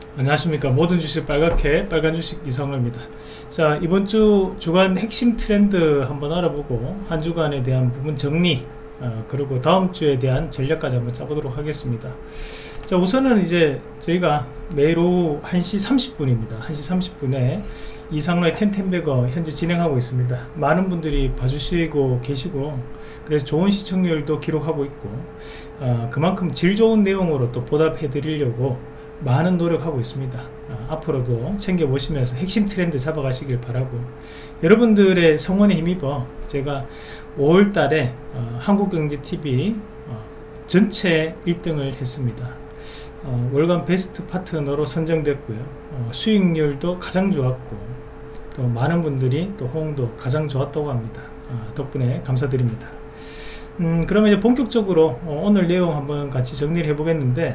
안녕하십니까. 모든 주식 빨갛게 빨간 주식 이상로입니다. 자, 이번 주 주간 핵심 트렌드 한번 알아보고 한 주간에 대한 부분 정리, 그리고 다음 주에 대한 전략까지 한번 짜보도록 하겠습니다. 자, 우선은 이제 저희가 매일 오후 1시 30분입니다 1시 30분에 이상로의 텐텐베거 현재 진행하고 있습니다. 많은 분들이 봐주시고 계시고, 그래서 좋은 시청률도 기록하고 있고, 그만큼 질 좋은 내용으로 또 보답해 드리려고 많은 노력하고 있습니다. 앞으로도 챙겨보시면서 핵심 트렌드 잡아가시길 바라고, 여러분들의 성원에 힘입어 제가 5월달에 한국경제TV 전체 1등을 했습니다. 월간 베스트 파트너로 선정됐고요. 수익률도 가장 좋았고, 또 많은 분들이 또 호응도 가장 좋았다고 합니다. 덕분에 감사드립니다. 그러면 이제 본격적으로 오늘 내용 한번 같이 정리를 해보겠는데,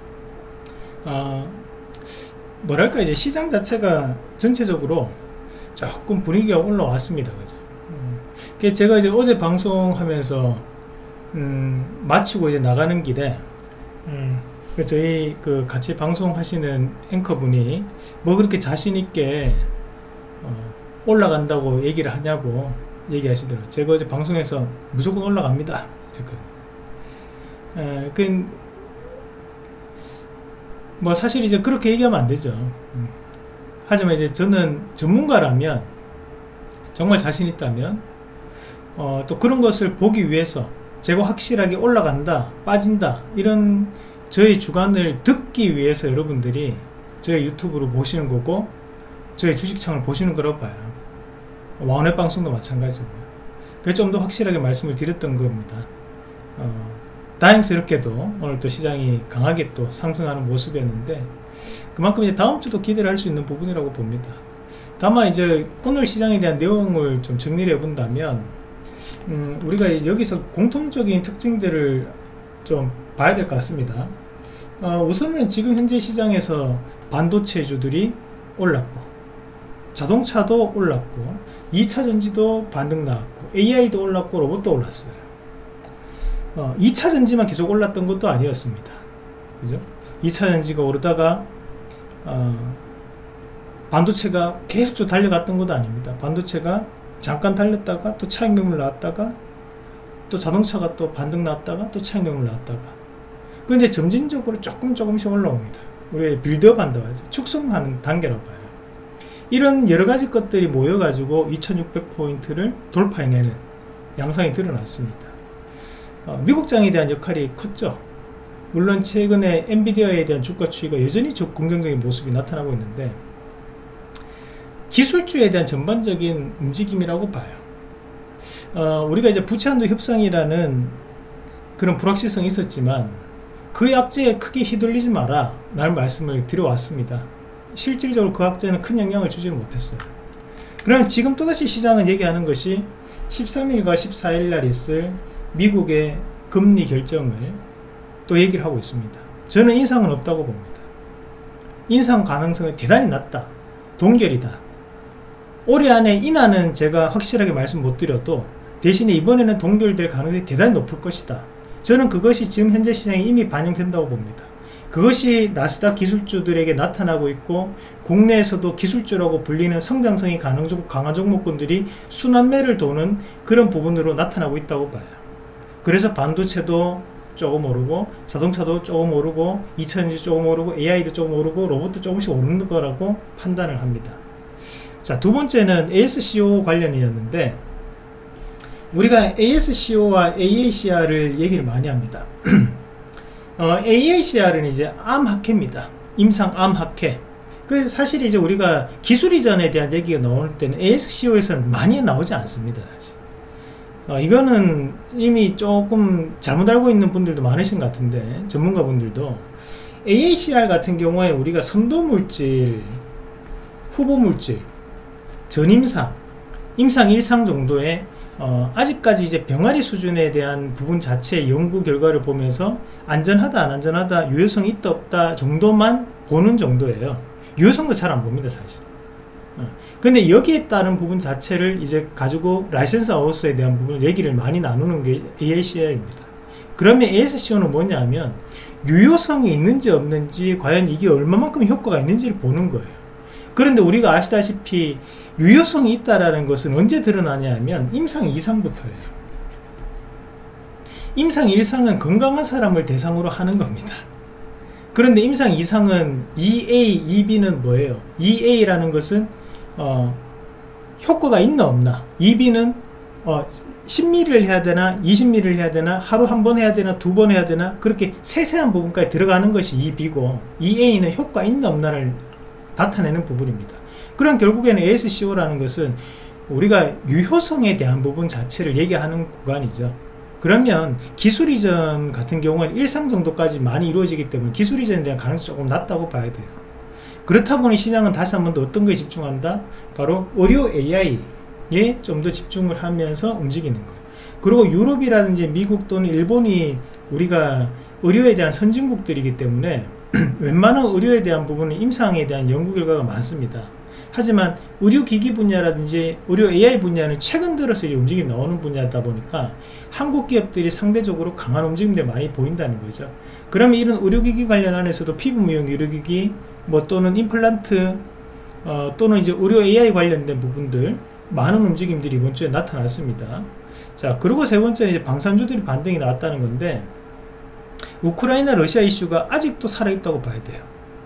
뭐랄까, 이제 시장 자체가 전체적으로 조금 분위기가 올라왔습니다. 그죠? 제가 이제 어제 방송하면서 마치고 이제 나가는 길에 저희 그 같이 방송하시는 앵커분이 뭐 그렇게 자신있게 올라간다고 얘기를 하냐고 얘기하시더라고요. 제가 어제 방송에서 무조건 올라갑니다 이랬거든요. 뭐 사실 이제 그렇게 얘기하면 안 되죠. 하지만 이제 저는 전문가라면, 정말 자신 있다면, 또 그런 것을 보기 위해서 제가 확실하게 올라간다, 빠진다, 이런 저의 주관을 듣기 위해서 여러분들이 저의 유튜브를 보시는 거고, 저의 주식창을 보시는 거라고 봐요. 왕원의 방송도 마찬가지고요. 그래서 좀 더 확실하게 말씀을 드렸던 겁니다. 다행스럽게도 오늘 또 시장이 강하게 또 상승하는 모습이었는데, 그만큼 이제 다음 주도 기대를 할 수 있는 부분이라고 봅니다. 다만 이제 오늘 시장에 대한 내용을 좀 정리를 해본다면, 우리가 여기서 공통적인 특징들을 좀 봐야 될 것 같습니다. 우선은 지금 현재 시장에서 반도체주들이 올랐고, 자동차도 올랐고, 2차전지도 반등 나왔고, AI도 올랐고, 로봇도 올랐어요. 2차전지만 계속 올랐던 것도 아니었습니다. 그죠? 2차전지가 오르다가 반도체가 계속 좀 달려갔던 것도 아닙니다. 반도체가 잠깐 달렸다가 또 차익 매물 나왔다가, 또 자동차가 또 반등 나왔다가 또 차익 매물 나왔다가, 근데 점진적으로 조금씩 올라옵니다. 우리 빌드업 한다고 하죠. 축소하는 단계라고 봐요. 이런 여러가지 것들이 모여가지고 2600포인트를 돌파해내는 양상이 드러났습니다. 미국장에 대한 역할이 컸죠. 물론 최근에 엔비디아에 대한 주가 추이가 여전히 긍정적인 모습이 나타나고 있는데, 기술주에 대한 전반적인 움직임이라고 봐요. 우리가 이제 부채한도 협상이라는 그런 불확실성이 있었지만, 그 약재에 크게 휘둘리지 마라 라는 말씀을 드려왔습니다. 실질적으로 그 약재는 큰 영향을 주지는 못했어요. 그럼 지금 또다시 시장은 얘기하는 것이 13일과 14일 날 있을 미국의 금리 결정을 또 얘기를 하고 있습니다. 저는 인상은 없다고 봅니다. 인상 가능성은 대단히 낮다, 동결이다. 올해 안에 인하는 제가 확실하게 말씀 못 드려도, 대신에 이번에는 동결될 가능성이 대단히 높을 것이다. 저는 그것이 지금 현재 시장에 이미 반영된다고 봅니다. 그것이 나스닥 기술주들에게 나타나고 있고, 국내에서도 기술주라고 불리는 성장성이 강한 종목군들이 순환매를 도는 그런 부분으로 나타나고 있다고 봐요. 그래서 반도체도 조금 오르고, 자동차도 조금 오르고, 2차전지 조금 오르고, AI도 조금 오르고, 로봇도 조금씩 오르는 거라고 판단을 합니다. 자, 두 번째는 ASCO 관련이었는데, 우리가 ASCO와 AACR을 얘기를 많이 합니다. AACR은 이제 암학회입니다. 임상암학회. 그래서 사실 이제 우리가 기술 이전에 대한 얘기가 나올 때는 ASCO에서는 많이 나오지 않습니다, 사실. 이거는 이미 조금 잘못 알고 있는 분들도 많으신 것 같은데, 전문가분들도. AACR 같은 경우에 우리가 선도물질, 후보물질, 전임상, 임상 1상 정도의 아직까지 이제 병아리 수준에 대한 부분 자체의 연구 결과를 보면서 안전하다, 안 안전하다, 유효성이 있다, 없다 정도만 보는 정도예요. 유효성도 잘 안 봅니다, 사실. 근데 여기에 따른 부분 자체를 이제 가지고 라이센스 아웃에 대한 부분을 얘기를 많이 나누는 게 AACR입니다. 그러면 ASCO는 뭐냐 하면, 유효성이 있는지 없는지, 과연 이게 얼마만큼 효과가 있는지를 보는 거예요. 그런데 우리가 아시다시피 유효성이 있다라는 것은 언제 드러나냐 하면 임상 2상부터예요. 임상 1상은 건강한 사람을 대상으로 하는 겁니다. 그런데 임상 2상은 2A, 2B는 뭐예요? 2A라는 것은 효과가 있나 없나, 2B는 10ml를 해야 되나 20ml를 해야 되나, 하루 한 번 해야 되나 2번 해야 되나, 그렇게 세세한 부분까지 들어가는 것이 2B고, 2A는 효과 있나 없나를 나타내는 부분입니다. 그럼 결국에는 ASCO라는 것은 우리가 유효성에 대한 부분 자체를 얘기하는 구간이죠. 그러면 기술 이전 같은 경우는 1상 정도까지 많이 이루어지기 때문에 기술 이전에 대한 가능성이 조금 낮다고 봐야 돼요. 그렇다 보니 시장은 다시 한 번 더 어떤 거에 집중한다? 바로 의료 AI에 좀 더 집중을 하면서 움직이는 거예요. 그리고 유럽이라든지 미국 또는 일본이 우리가 의료에 대한 선진국들이기 때문에 웬만한 의료에 대한 부분은 임상에 대한 연구 결과가 많습니다. 하지만 의료기기 분야라든지 의료 AI 분야는 최근 들어서 이제 움직임이 나오는 분야다 보니까 한국 기업들이 상대적으로 강한 움직임들이 많이 보인다는 거죠. 그러면 이런 의료기기 관련 안에서도 피부 미용 의료기기, 뭐 또는 임플란트, 또는 이제 의료 AI 관련된 부분들 많은 움직임들이 이번 주에 나타났습니다. 자, 그리고 세 번째는 이제 방산주들이 반등이 나왔다는 건데, 우크라이나 러시아 이슈가 아직도 살아있다고 봐야 돼요.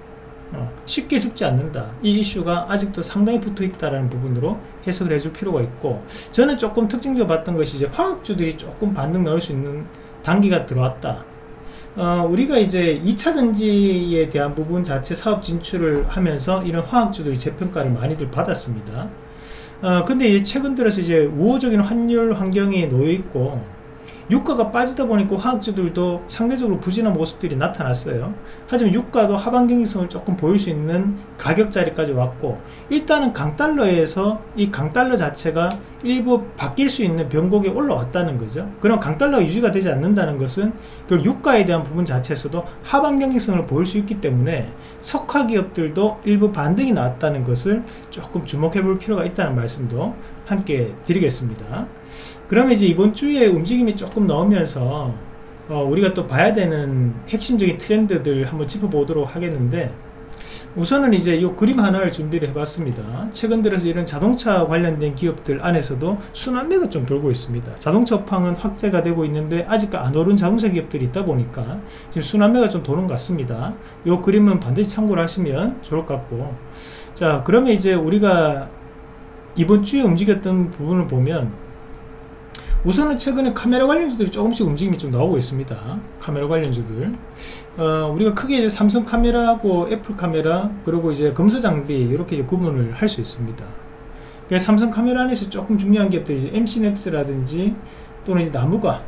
쉽게 죽지 않는다, 이 이슈가 아직도 상당히 붙어있다는 부분으로 해석을 해줄 필요가 있고, 저는 조금 특징적으로 봤던 것이 이제 화학주들이 조금 반등 나올 수 있는 단기가 들어왔다. 우리가 이제 2차전지에 대한 부분 자체 사업 진출을 하면서 이런 화학주들이 재평가를 많이들 받았습니다. 근데 이제 최근 들어서 이제 우호적인 환율 환경에 놓여 있고, 유가가 빠지다 보니까 화학주들도 상대적으로 부진한 모습들이 나타났어요. 하지만 유가도 하반 경직성을 조금 보일 수 있는 가격 자리까지 왔고, 일단은 강달러에서 이 강달러 자체가 일부 바뀔 수 있는 변곡에 올라왔다는 거죠. 그럼 강달러가 유지가 되지 않는다는 것은 그 유가에 대한 부분 자체에서도 하반 경직성을 보일 수 있기 때문에 석화 기업들도 일부 반등이 나왔다는 것을 조금 주목해 볼 필요가 있다는 말씀도 함께 드리겠습니다. 그러면 이제 이번 주에 움직임이 조금 나오면서 우리가 또 봐야 되는 핵심적인 트렌드들 한번 짚어보도록 하겠는데, 우선은 이제 이 그림 하나를 준비를 해봤습니다. 최근 들어서 이런 자동차 관련된 기업들 안에서도 순환매가 좀 돌고 있습니다. 자동차 업황은 확대가 되고 있는데 아직 안 오른 자동차 기업들이 있다 보니까 지금 순환매가 좀 도는 것 같습니다. 이 그림은 반드시 참고를 하시면 좋을 것 같고, 자, 그러면 이제 우리가 이번 주에 움직였던 부분을 보면, 우선은 최근에 카메라 관련주들이 조금씩 움직임이 좀 나오고 있습니다. 카메라 관련주들, 우리가 크게 이제 삼성 카메라하고 애플 카메라, 그리고 이제 검사 장비, 이렇게 이제 구분을 할 수 있습니다. 그래서 삼성 카메라 안에서 조금 중요한 기업들이 이제 MC넥스라든지 또는 이제 나무가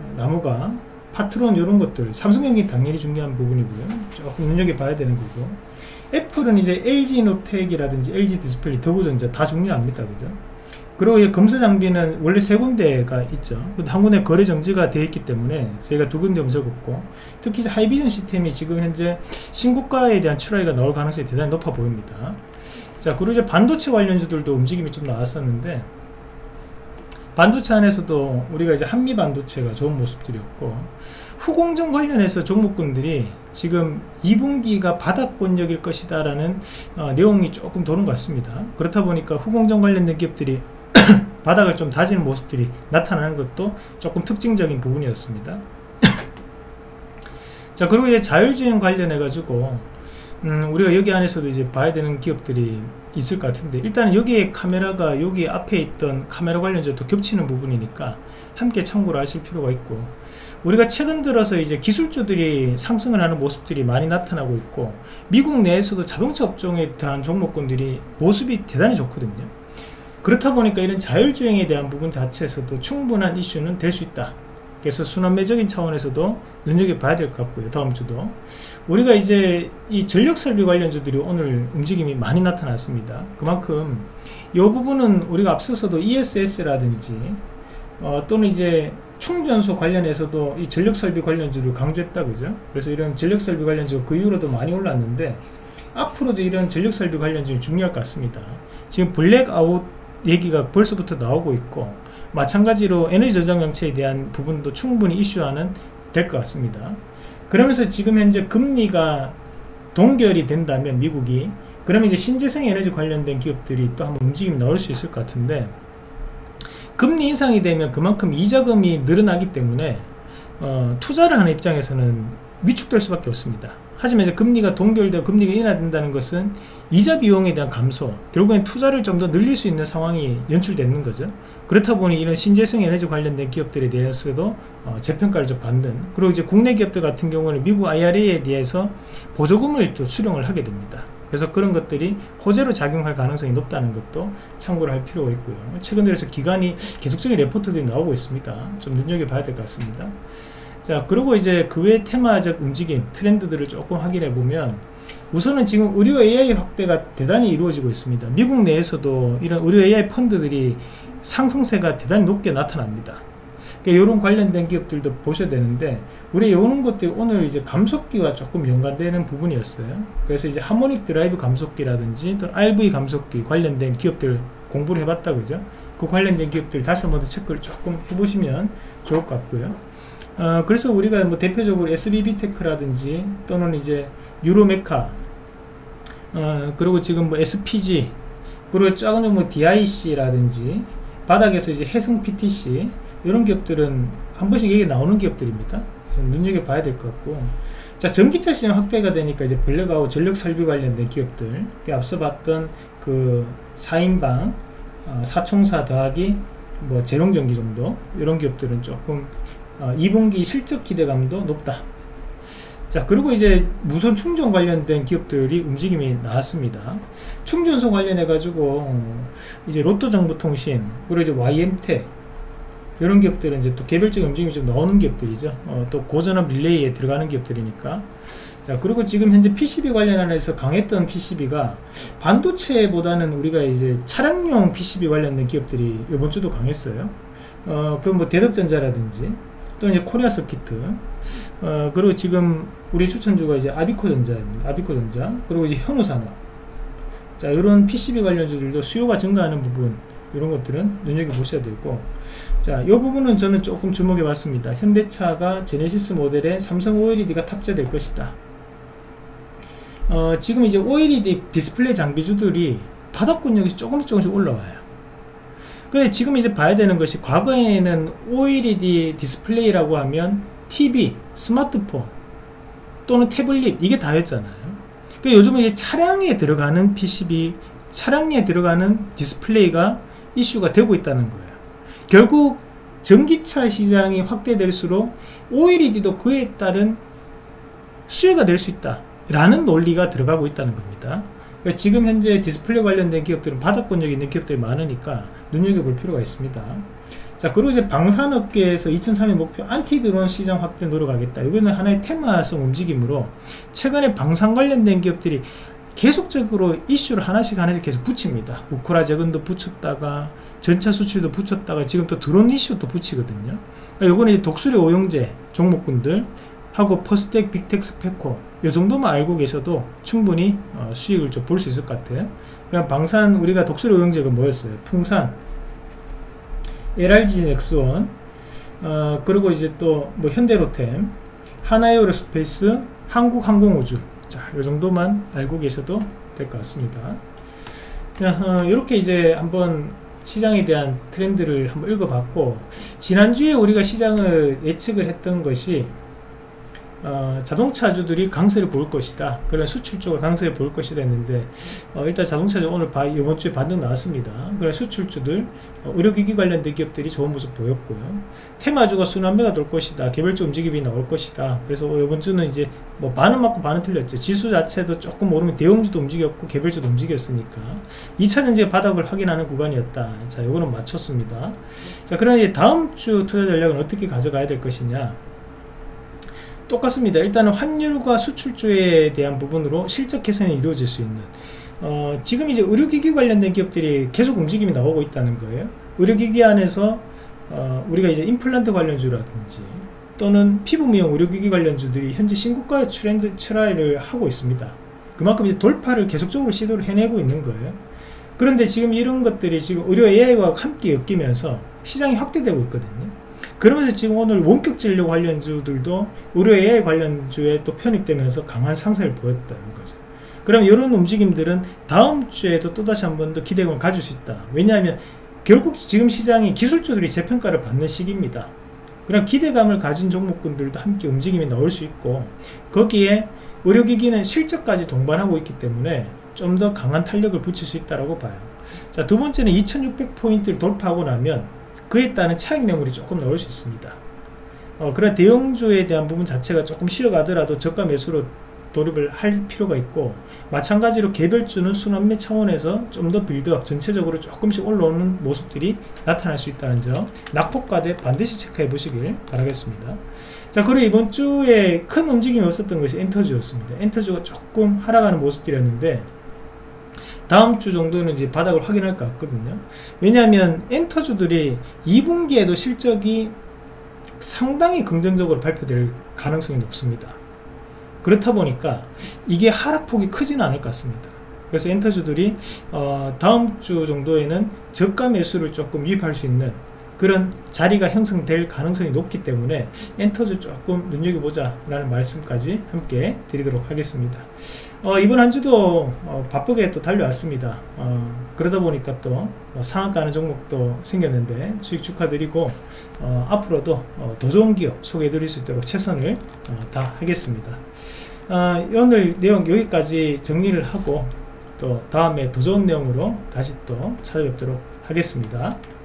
파트론, 이런 것들, 삼성전기 당연히 중요한 부분이고요. 조금 눈여겨봐야 되는 거고, 애플은 이제 LG노텍이라든지 LG디스플레이, 더보전자 다 중요합니다. 그죠? 그리고 검사 장비는 원래 세 군데가 있죠. 근데 한 군데 거래 정지가 되어 있기 때문에 저희가 두 군데 움직였고, 특히 하이비전 시스템이 지금 현재 신고가에 대한 출하가 나올 가능성이 대단히 높아 보입니다. 자, 그리고 이제 반도체 관련주들도 움직임이 좀 나왔었는데, 반도체 안에서도 우리가 이제 한미 반도체가 좋은 모습들이었고, 후공정 관련해서 종목군들이 지금 2분기가 바닥권역일 것이다 라는 내용이 조금 도는 것 같습니다. 그렇다 보니까 후공정 관련된 기업들이 바닥을 좀 다지는 모습들이 나타나는 것도 조금 특징적인 부분이었습니다. 자, 그리고 이제 자율주행 관련해 가지고 우리가 여기 안에서도 이제 봐야 되는 기업들이 있을 것 같은데, 일단 여기에 카메라가 여기 앞에 있던 카메라 관련주도 겹치는 부분이니까 함께 참고를 하실 필요가 있고, 우리가 최근 들어서 이제 기술주들이 상승을 하는 모습들이 많이 나타나고 있고, 미국 내에서도 자동차 업종에 대한 종목군들이 모습이 대단히 좋거든요. 그렇다 보니까 이런 자율주행에 대한 부분 자체에서도 충분한 이슈는 될 수 있다. 그래서 순환매적인 차원에서도 눈여겨봐야 될 것 같고요. 다음 주도 우리가 이제 이 전력설비 관련주들이 오늘 움직임이 많이 나타났습니다. 그만큼 이 부분은 우리가 앞서서도 ESS라든지 또는 이제 충전소 관련해서도 이 전력설비 관련주를 강조했다, 그죠? 그래서 이런 전력설비 관련주 그 이후로도 많이 올랐는데, 앞으로도 이런 전력설비 관련주는 중요할 것 같습니다. 지금 블랙아웃 얘기가 벌써부터 나오고 있고, 마찬가지로 에너지 저장 장치에 대한 부분도 충분히 이슈화는 될 것 같습니다. 그러면서 지금 현재 금리가 동결이 된다면 미국이, 그러면 이제 신재생 에너지 관련된 기업들이 또 한번 움직임이 나올 수 있을 것 같은데, 금리 인상이 되면 그만큼 이자금이 늘어나기 때문에 투자를 하는 입장에서는 위축될 수밖에 없습니다. 하지만 이제 금리가 동결되고 금리가 인하된다는 것은 이자 비용에 대한 감소, 결국엔 투자를 좀 더 늘릴 수 있는 상황이 연출되는 거죠. 그렇다 보니 이런 신재생 에너지 관련된 기업들에 대해서도 재평가를 좀 받는, 그리고 이제 국내 기업들 같은 경우는 미국 IRA에 대해서 보조금을 또 수령을 하게 됩니다. 그래서 그런 것들이 호재로 작용할 가능성이 높다는 것도 참고를 할 필요가 있고요. 최근 들어서 기관이 계속적인 레포트들이 나오고 있습니다. 좀 눈여겨봐야 될 것 같습니다. 자, 그리고 이제 그 외 테마적 움직임, 트렌드들을 조금 확인해 보면, 우선은 지금 의료 AI 확대가 대단히 이루어지고 있습니다. 미국 내에서도 이런 의료 AI 펀드들이 상승세가 대단히 높게 나타납니다. 그러니까 이런 관련된 기업들도 보셔야 되는데, 우리 이런 것들이 오늘 이제 감속기와 조금 연관되는 부분이었어요. 그래서 이제 하모닉 드라이브 감속기라든지 또 RV 감속기 관련된 기업들 공부를 해봤다 그죠? 그 관련된 기업들 다시 한번 더 체크를 조금 해보시면 좋을 것 같고요. 그래서 우리가 뭐 대표적으로 SBB테크라든지 또는 이제 유로메카, 그리고 지금 뭐 SPG, 그리고 작은 뭐 DIC라든지 바닥에서 이제 해성 PTC, 이런 기업들은 한 번씩 얘기 나오는 기업들입니다. 그래서 눈여겨봐야 될 것 같고, 자, 전기차 시장 확대가 되니까 이제 블랙아웃 전력 설비 관련된 기업들, 앞서 봤던 그 4인방 4총사 더하기 뭐 재롱전기 정도, 이런 기업들은 조금 2분기 실적 기대감도 높다. 자, 그리고 이제 무선 충전 관련된 기업들이 움직임이 나왔습니다. 충전소 관련해 가지고 이제 로또정보통신, 그리고 이제 YM텍, 이런 기업들은 이제 또 개별적인 움직임이 좀 나오는 기업들이죠. 또 고전압 릴레이에 들어가는 기업들이니까. 자, 그리고 지금 현재 PCB 관련해서 강했던 PCB가 반도체보다는 우리가 이제 차량용 PCB 관련된 기업들이 이번 주도 강했어요. 그 뭐 대덕전자라든지 또 이제 코리아 서키트, 그리고 지금 우리 추천주가 이제 아비코전자입니다. 아비코전자, 그리고 이제 현우산업. 자, 이런 PCB 관련주들도 수요가 증가하는 부분, 이런 것들은 눈여겨보셔야 되고, 자, 이 부분은 저는 조금 주목해 봤습니다. 현대차가 제네시스 모델에 삼성 OLED가 탑재될 것이다. 지금 이제 OLED 디스플레이 장비주들이 바닥권역이 조금씩 올라와요. 근데 지금 이제 봐야 되는 것이, 과거에는 OLED 디스플레이라고 하면 TV, 스마트폰 또는 태블릿, 이게 다였잖아요. 그러니까 요즘은 이제 차량에 들어가는 PCB, 차량에 들어가는 디스플레이가 이슈가 되고 있다는 거예요. 결국 전기차 시장이 확대될수록 OLED도 그에 따른 수요가 될 수 있다 라는 논리가 들어가고 있다는 겁니다. 그러니까 지금 현재 디스플레이 관련된 기업들은 바닥권력이 있는 기업들이 많으니까 눈여겨볼 필요가 있습니다. 자, 그리고 이제 방산업계에서 2003년 목표 안티드론 시장 확대 노력하겠다. 이거는 하나의 테마성 움직임으로 최근에 방산 관련된 기업들이 계속적으로 이슈를 하나씩 계속 붙입니다. 우크라 재건도 붙였다가 전차 수출도 붙였다가 지금 또 드론 이슈도 붙이거든요. 그러니까 요거는 이제 독수리 오용제 종목군들 하고 퍼스텍, 빅텍스, 페코, 요 정도만 알고 계셔도 충분히 수익을 좀 볼 수 있을 것 같아요. 그럼 방산, 우리가 독수리 오용제가 뭐였어요? 풍산, LRG 넥스원, 그리고 이제 또 뭐 현대로템, 하나에어로스페이스, 한국항공우주. 자, 요 정도만 알고 계셔도 될 것 같습니다. 이렇게 이제 한번 시장에 대한 트렌드를 한번 읽어봤고, 지난주에 우리가 시장을 예측을 했던 것이 자동차주들이 강세를 볼 것이다. 그런 수출주가 강세를 볼 것이다 했는데, 일단 자동차주 오늘 이번 주에 반등 나왔습니다. 그런 수출주들, 의료기기 관련된 기업들이 좋은 모습 보였고요. 테마주가 순환매가 돌 것이다. 개별적 움직임이 나올 것이다. 그래서 이번 주는 이제 뭐 반은 맞고 반은 틀렸죠. 지수 자체도 조금 오르면 대형주도 움직였고 개별주도 움직였으니까 2차전지의 바닥을 확인하는 구간이었다. 자, 요거는 맞췄습니다. 자, 그럼 이제 다음 주 투자 전략은 어떻게 가져가야 될 것이냐? 똑같습니다. 일단은 환율과 수출주에 대한 부분으로 실적 개선이 이루어질 수 있는, 지금 이제 의료기기 관련된 기업들이 계속 움직임이 나오고 있다는 거예요. 의료기기 안에서 우리가 이제 임플란트 관련주라든지 또는 피부 미용 의료기기 관련주들이 현재 신고가 트렌드 트라이를 하고 있습니다. 그만큼 이제 돌파를 계속적으로 시도를 해내고 있는 거예요. 그런데 지금 이런 것들이 지금 의료 AI와 함께 엮이면서 시장이 확대되고 있거든요. 그러면서 지금 오늘 원격 진료 관련주들도 의료 AI 관련주에 또 편입되면서 강한 상승을 보였다는 거죠. 그럼 이런 움직임들은 다음 주에도 또다시 한 번 더 기대감을 가질 수 있다. 왜냐하면 결국 지금 시장이 기술주들이 재평가를 받는 시기입니다. 그럼 기대감을 가진 종목군들도 함께 움직임이 나올 수 있고, 거기에 의료기기는 실적까지 동반하고 있기 때문에 좀 더 강한 탄력을 붙일 수 있다고 봐요. 자, 두 번째는 2600포인트를 돌파하고 나면 그에 따른 차익 매물이 조금 나올 수 있습니다. 그런 대형주에 대한 부분 자체가 조금 쉬어가더라도 저가 매수로 돌입을 할 필요가 있고, 마찬가지로 개별주는 순환매 차원에서 좀 더 빌드업 전체적으로 조금씩 올라오는 모습들이 나타날 수 있다는 점, 낙폭과대 반드시 체크해 보시길 바라겠습니다. 자, 그리고 이번 주에 큰 움직임이 없었던 것이 엔터주였습니다. 엔터주가 조금 하락하는 모습들이었는데 다음 주 정도는 이제 바닥을 확인할 것 같거든요. 왜냐하면 엔터주들이 2분기에도 실적이 상당히 긍정적으로 발표될 가능성이 높습니다. 그렇다 보니까 이게 하락폭이 크지는 않을 것 같습니다. 그래서 엔터주들이 다음 주 정도에는 저가 매수를 조금 유입할 수 있는 그런 자리가 형성될 가능성이 높기 때문에 엔터주 조금 눈여겨보자 라는 말씀까지 함께 드리도록 하겠습니다. 이번 한 주도 바쁘게 또 달려왔습니다. 그러다 보니까 또 상한가는 종목도 생겼는데 수익 축하드리고, 앞으로도 더 좋은 기업 소개해드릴 수 있도록 최선을 다하겠습니다. 오늘 내용 여기까지 정리를 하고 또 다음에 더 좋은 내용으로 다시 또 찾아뵙도록 하겠습니다.